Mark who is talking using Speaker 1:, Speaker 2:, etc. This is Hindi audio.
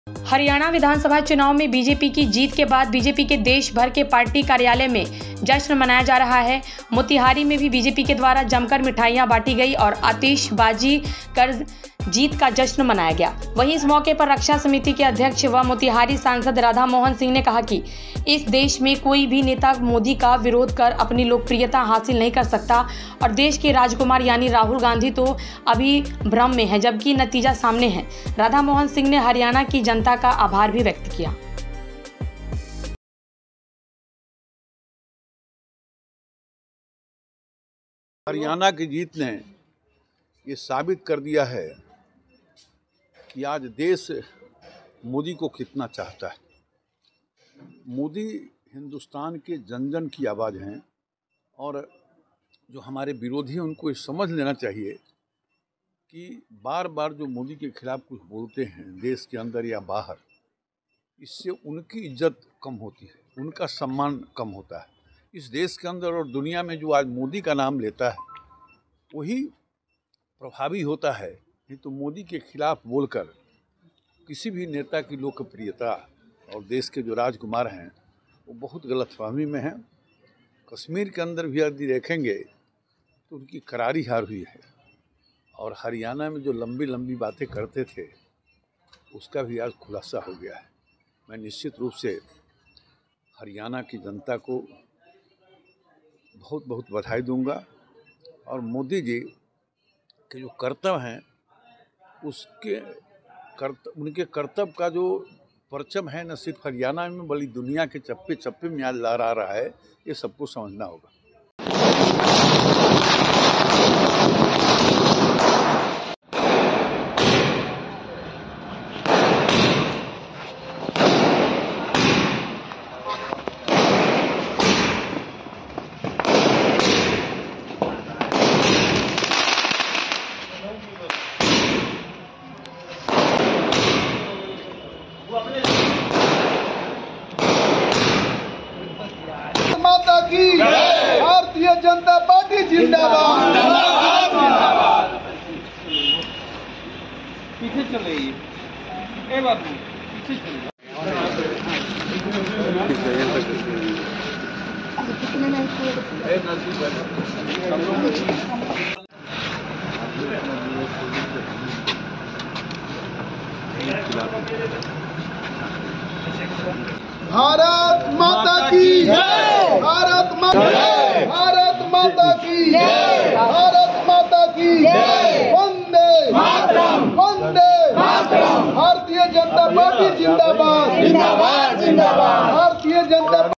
Speaker 1: हरियाणा विधानसभा चुनाव में बीजेपी की जीत के बाद बीजेपी के देश भर के पार्टी कार्यालय में जश्न मनाया जा रहा है। मोतिहारी में भी बीजेपी के द्वारा जमकर मिठाइयां बांटी गई और आतिशबाजी कर जीत का जश्न मनाया गया। वहीं इस मौके पर रक्षा समिति के अध्यक्ष व मोतिहारी सांसद राधा मोहन सिंह ने कहा कि इस देश में कोई भी नेता मोदी का विरोध कर अपनी लोकप्रियता हासिल नहीं कर सकता और देश के राजकुमार यानी राहुल गांधी तो अभी भ्रम में है, जबकि नतीजा सामने है। राधा मोहन सिंह ने हरियाणा की जनता का आभार भी व्यक्त किया।
Speaker 2: हरियाणा की जीत ने ये साबित कर दिया है कि आज देश मोदी को कितना चाहता है। मोदी हिंदुस्तान के जन जन की आवाज़ हैं और जो हमारे विरोधी हैं उनको ये समझ लेना चाहिए कि बार बार जो मोदी के खिलाफ कुछ बोलते हैं देश के अंदर या बाहर, इससे उनकी इज्जत कम होती है, उनका सम्मान कम होता है। इस देश के अंदर और दुनिया में जो आज मोदी का नाम लेता है वही प्रभावी होता है। नहीं तो मोदी के खिलाफ बोलकर किसी भी नेता की लोकप्रियता और देश के जो राजकुमार हैं वो बहुत गलतफहमी में हैं। कश्मीर के अंदर भी यदि देखेंगे तो उनकी करारी हार हुई है और हरियाणा में जो लंबी लंबी बातें करते थे उसका भी आज खुलासा हो गया है। मैं निश्चित रूप से हरियाणा की जनता को बहुत बहुत बधाई दूंगा और मोदी जी के जो कर्तव्य हैं उनके कर्तव्य का जो परचम है न सिर्फ हरियाणा में बल्कि दुनिया के चप्पे चप्पे में आज लहरा रहा है, ये सबको समझना होगा।
Speaker 3: माता की भारतीय जनता पार्टी जिंदाबाद।
Speaker 4: पीछे चले ये बात नहीं, पीछे चले।
Speaker 3: भारत माता की जय, भारत माता की जय, भारत माता की जय, भारत माता की जय, वंदे मातरम, वंदे मातरम। भारतीय जनता पार्टी जिंदाबाद, जिंदाबाद, जिंदाबाद। भारतीय जनता